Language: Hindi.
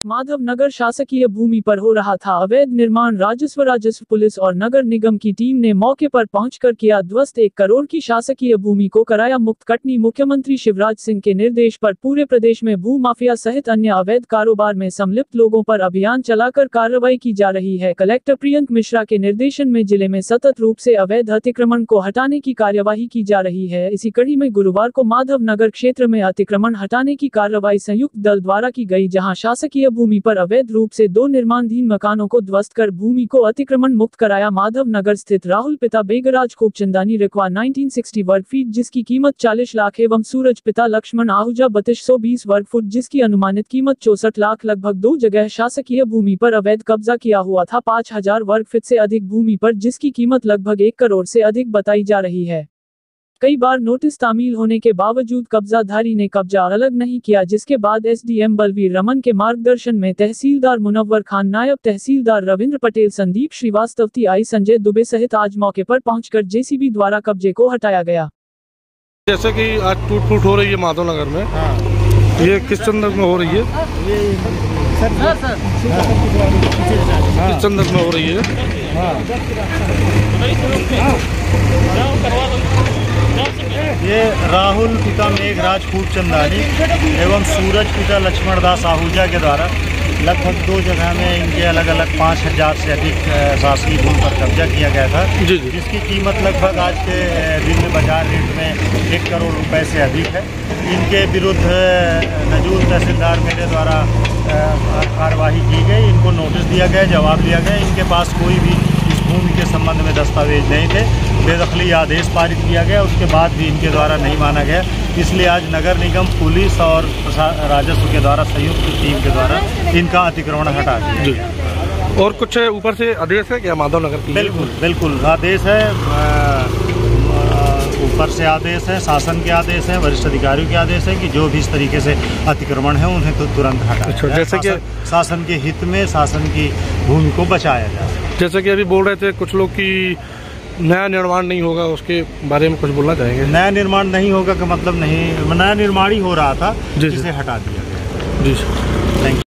माधव नगर शासकीय भूमि पर हो रहा था अवैध निर्माण। राजस्व पुलिस और नगर निगम की टीम ने मौके पर पहुंचकर किया ध्वस्त। 1 करोड़ की शासकीय भूमि को कराया मुक्त। कटनी। मुख्यमंत्री शिवराज सिंह के निर्देश पर पूरे प्रदेश में भू माफिया सहित अन्य अवैध कारोबार में सम्मिलित लोगों पर अभियान चलाकर कार्रवाई की जा रही है। कलेक्टर प्रियंक मिश्रा के निर्देशन में जिले में सतत रूप से अवैध अतिक्रमण को हटाने की कार्यवाही की जा रही है। इसी कड़ी में गुरुवार को माधव नगर क्षेत्र में अतिक्रमण हटाने की कार्रवाई संयुक्त दल द्वारा की गई, जहां शासकीय भूमि पर अवैध रूप से 2 निर्माणाधीन मकानों को ध्वस्त कर भूमि को अतिक्रमण मुक्त कराया। माधव नगर स्थित राहुल पिता बेगराज खूबचंदानी रिक्वा 1960 वर्ग फीट जिसकी कीमत 40 लाख एवं सूरज पिता लक्ष्मण आहूजा 3220 वर्ग फुट जिसकी अनुमानित कीमत 64 लाख लगभग 2 जगह शासकीय भूमि पर अवैध कब्जा किया हुआ था 5000 वर्ग फीट से अधिक भूमि पर जिसकी कीमत लगभग 1 करोड़ से अधिक बताई जा रही है। कई बार नोटिस तामील होने के बावजूद कब्जाधारी ने कब्जा अलग नहीं किया, जिसके बाद एसडीएम बलवीर रमन के मार्गदर्शन में तहसीलदार मुनव्वर खान, नायब तहसीलदार रविंद्र पटेल, संदीप श्रीवास्तव, टीआई संजय दुबे सहित आज मौके पर पहुंचकर जेसीबी द्वारा कब्जे को हटाया गया। जैसे कि आज टूट फूट हो रही है माधव नगर में, ये किस संदर्भ में हो रही है? किस संदर्भ में हो रही है? ये राहुल पिता मेघराज खूबचंदानी एवं सूरज पिता लक्ष्मण दास आहूजा के द्वारा लगभग 2 जगह में इनके अलग अलग 5000 से अधिक शासकीय भूमि पर कब्जा किया गया था, जिसकी कीमत लगभग आज के दिन में बाजार रेट में 1 करोड़ रुपए से अधिक है। इनके विरुद्ध नजूल तहसीलदार मेरे द्वारा कार्रवाई की गई, इनको नोटिस दिया गया, जवाब दिया गया। इनके पास कोई भी इस भूमि के संबंध में दस्तावेज नहीं थे। बेदखली आदेश पारित किया गया, उसके बाद भी इनके द्वारा नहीं माना गया, इसलिए आज नगर निगम, पुलिस और राजस्व के द्वारा संयुक्त टीम के द्वारा इनका अतिक्रमण हटा दिया। और कुछ ऊपर से आदेश है क्या माधव नगर की? बिल्कुल बिल्कुल आदेश है, ऊपर से आदेश है, शासन के आदेश है, वरिष्ठ अधिकारियों के आदेश है कि जो भी इस तरीके से अतिक्रमण है उन्हें तो तुरंत हटाया जाए। जैसे कि शासन के हित में शासन की भूमि को बचाया जाए। जैसे कि अभी बोल रहे थे कुछ लोग कि नया निर्माण नहीं होगा, उसके बारे में कुछ बोलना चाहेंगे? नया निर्माण नहीं होगा का मतलब नहीं, नया निर्माण ही हो रहा था जिसे हटा दिया गया। जी सर।